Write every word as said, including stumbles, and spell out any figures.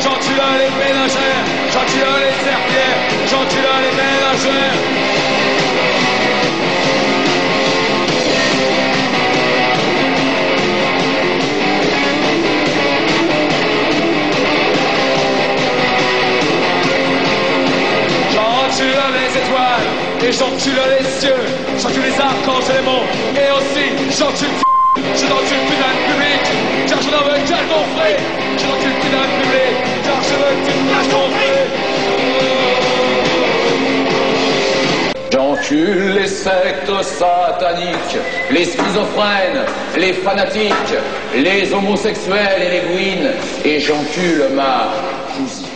j'encule les ménagères, j'encule les serpillères, j'encule les ménagères. J'encule les étoiles et j'encule les cieux, j'encule les archanges et les monts, et aussi j'encule je n'encule plus d'un public, car je n'en veux qu'à ton frère. Je n'encule plus d'un public, car je veux que tu me lâches ton frère. J'encule les sectes sataniques, les schizophrènes, les fanatiques, les homosexuels et les gouines, et j'encule ma cousine.